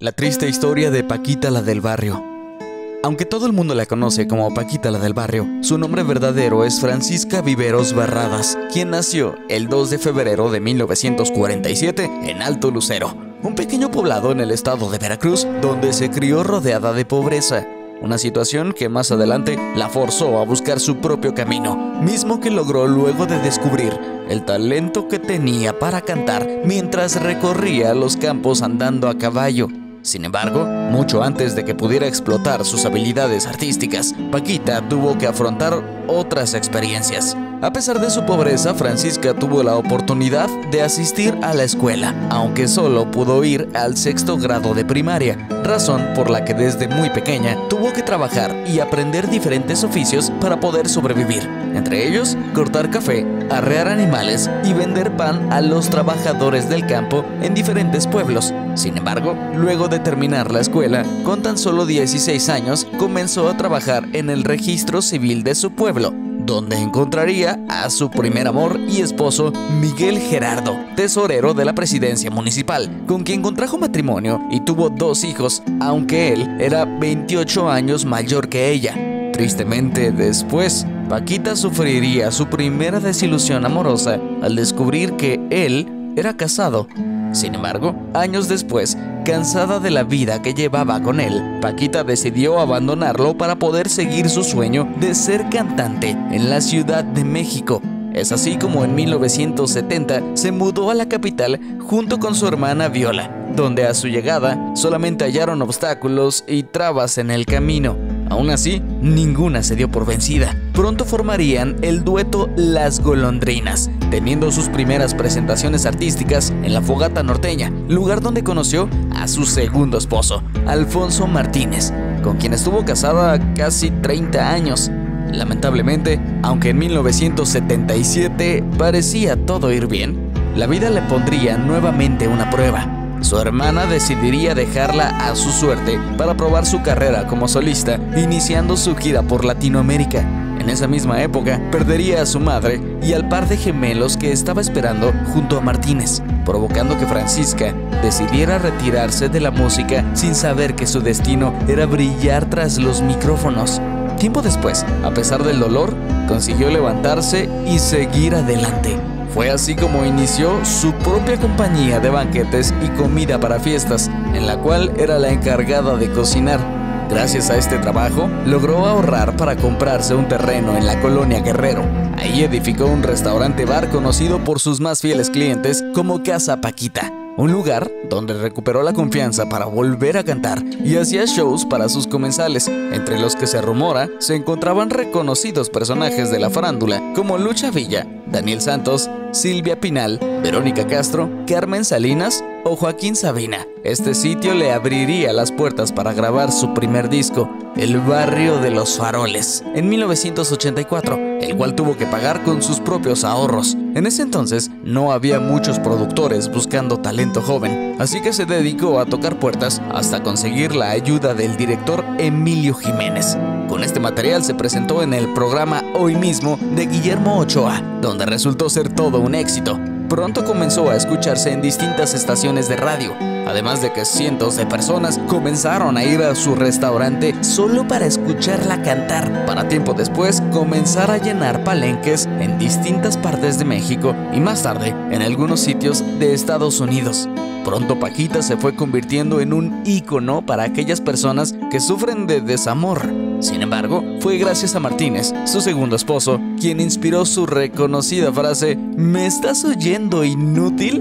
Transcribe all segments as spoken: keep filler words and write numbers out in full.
La triste historia de Paquita la del barrio. Aunque todo el mundo la conoce como Paquita la del barrio, su nombre verdadero es Francisca Viveros Barradas, quien nació el dos de febrero de mil novecientos cuarenta y siete en Alto Lucero, un pequeño poblado en el estado de Veracruz, donde se crió rodeada de pobreza. Una situación que más adelante la forzó a buscar su propio camino, mismo que logró luego de descubrir el talento que tenía para cantar mientras recorría los campos andando a caballo. Sin embargo, mucho antes de que pudiera explotar sus habilidades artísticas, Paquita tuvo que afrontar otras experiencias. A pesar de su pobreza, Francisca tuvo la oportunidad de asistir a la escuela, aunque solo pudo ir al sexto grado de primaria, razón por la que desde muy pequeña tuvo que trabajar y aprender diferentes oficios para poder sobrevivir, entre ellos cortar café, arrear animales y vender pan a los trabajadores del campo en diferentes pueblos. Sin embargo, luego de terminar la escuela, con tan solo dieciséis años, comenzó a trabajar en el registro civil de su pueblo, donde encontraría a su primer amor y esposo, Miguel Gerardo, tesorero de la presidencia municipal, con quien contrajo matrimonio y tuvo dos hijos, aunque él era veintiocho años mayor que ella. Tristemente, después, Paquita sufriría su primera desilusión amorosa al descubrir que él era casado. Sin embargo, años después, cansada de la vida que llevaba con él, Paquita decidió abandonarlo para poder seguir su sueño de ser cantante en la Ciudad de México. Es así como en mil novecientos setenta se mudó a la capital junto con su hermana Viola, donde a su llegada solamente hallaron obstáculos y trabas en el camino. Aún así, ninguna se dio por vencida. Pronto formarían el dueto Las Golondrinas, teniendo sus primeras presentaciones artísticas en la Fogata Norteña, lugar donde conoció a su segundo esposo, Alfonso Martínez, con quien estuvo casada casi treinta años. Lamentablemente, aunque en mil novecientos setenta y siete parecía todo ir bien, la vida le pondría nuevamente una prueba. Su hermana decidiría dejarla a su suerte para probar su carrera como solista, iniciando su gira por Latinoamérica. En esa misma época, perdería a su madre y al par de gemelos que estaba esperando junto a Martínez, provocando que Francisca decidiera retirarse de la música sin saber que su destino era brillar tras los micrófonos. Tiempo después, a pesar del dolor, consiguió levantarse y seguir adelante. Fue así como inició su propia compañía de banquetes y comida para fiestas, en la cual era la encargada de cocinar. Gracias a este trabajo, logró ahorrar para comprarse un terreno en la colonia Guerrero. Ahí edificó un restaurante-bar conocido por sus más fieles clientes como Casa Paquita, un lugar donde recuperó la confianza para volver a cantar y hacía shows para sus comensales, entre los que se rumora se encontraban reconocidos personajes de la farándula como Lucha Villa, Daniel Santos, Silvia Pinal, Verónica Castro, Carmen Salinas o Joaquín Sabina. Este sitio le abriría las puertas para grabar su primer disco, El Barrio de los Faroles, en mil novecientos ochenta y cuatro, el cual tuvo que pagar con sus propios ahorros. En ese entonces no había muchos productores buscando talento joven, así que se dedicó a tocar puertas hasta conseguir la ayuda del director Emilio Jiménez. Con este material se presentó en el programa Hoy Mismo de Guillermo Ochoa, donde resultó ser todo un éxito. Pronto comenzó a escucharse en distintas estaciones de radio, además de que cientos de personas comenzaron a ir a su restaurante solo para escucharla cantar, para tiempo después comenzar a llenar palenques en distintas partes de México y más tarde en algunos sitios de Estados Unidos. Pronto Paquita se fue convirtiendo en un ícono para aquellas personas que sufren de desamor. Sin embargo, fue gracias a Martínez, su segundo esposo, quien inspiró su reconocida frase ¿Me estás oyendo, inútil?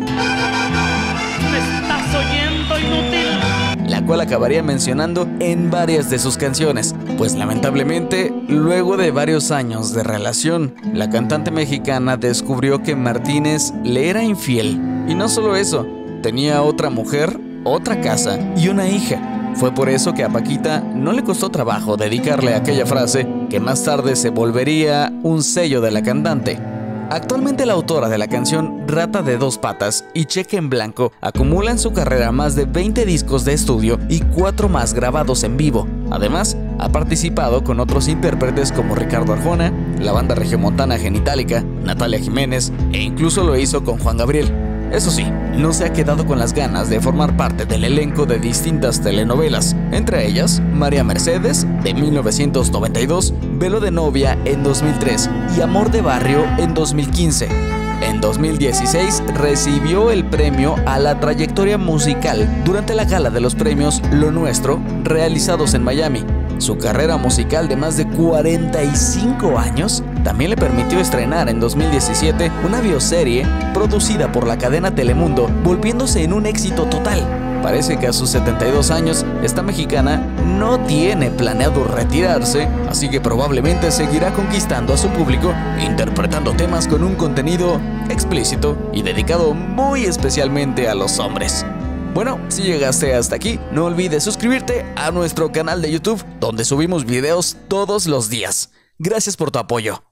¿Me estás oyendo, inútil? La cual acabaría mencionando en varias de sus canciones, pues lamentablemente, luego de varios años de relación, la cantante mexicana descubrió que Martínez le era infiel. Y no solo eso, tenía otra mujer, otra casa y una hija. Fue por eso que a Paquita no le costó trabajo dedicarle aquella frase que más tarde se volvería un sello de la cantante. Actualmente la autora de la canción Rata de dos patas y Cheque en blanco acumula en su carrera más de veinte discos de estudio y cuatro más grabados en vivo. Además, ha participado con otros intérpretes como Ricardo Arjona, la banda regiomontana Genitalica, Natalia Jiménez e incluso lo hizo con Juan Gabriel. Eso sí, no se ha quedado con las ganas de formar parte del elenco de distintas telenovelas, entre ellas María Mercedes de mil novecientos noventa y dos, Velo de novia en dos mil tres y Amor de barrio en dos mil quince. En dos mil dieciséis recibió el premio a la trayectoria musical durante la gala de los premios Lo Nuestro, realizados en Miami. Su carrera musical de más de cuarenta y cinco años también le permitió estrenar en dos mil diecisiete una bioserie producida por la cadena Telemundo, volviéndose en un éxito total. Parece que a sus setenta y dos años, esta mexicana no tiene planeado retirarse, así que probablemente seguirá conquistando a su público, interpretando temas con un contenido explícito y dedicado muy especialmente a los hombres. Bueno, si llegaste hasta aquí, no olvides suscribirte a nuestro canal de YouTube, donde subimos videos todos los días. Gracias por tu apoyo.